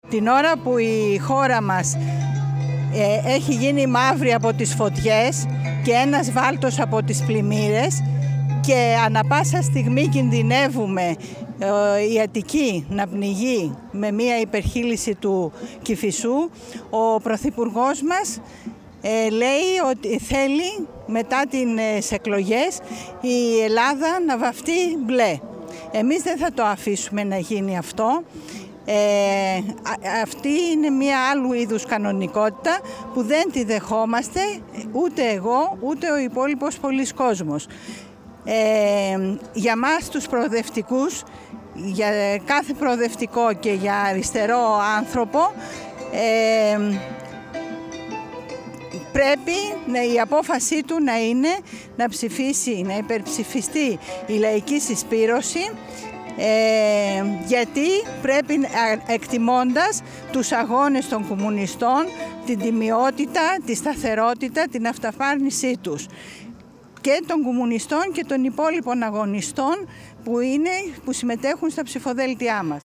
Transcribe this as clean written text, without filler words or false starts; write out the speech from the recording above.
Την ώρα που η χώρα μας έχει γίνει μαύρη από τις φωτιές και ένας βάλτος από τις πλημμύρες και ανα πάσα στιγμή κινδυνεύουμε η Αττική να πνιγεί με μία υπερχείληση του Κηφισού, ο Πρωθυπουργός μας λέει ότι θέλει μετά τις εκλογές η Ελλάδα να βαφτεί μπλε. Εμείς δεν θα το αφήσουμε να γίνει αυτό. Αυτή είναι μία άλλου είδους κανονικότητα που δεν τη δεχόμαστε ούτε εγώ ούτε ο υπόλοιπος πολύς κόσμος. Για μας τους προοδευτικούς, για κάθε προοδευτικό και για αριστερό άνθρωπο, πρέπει η απόφασή του να είναι να ψηφίσει, να υπερψηφιστεί η λαϊκή συσπήρωση, γιατί πρέπει, εκτιμώντας τους αγώνες των κομμουνιστών, την τιμιότητα, τη σταθερότητα, την αυταφάρνησή τους και των κομμουνιστών και των υπόλοιπων αγωνιστών που συμμετέχουν στα ψηφοδέλτια μας.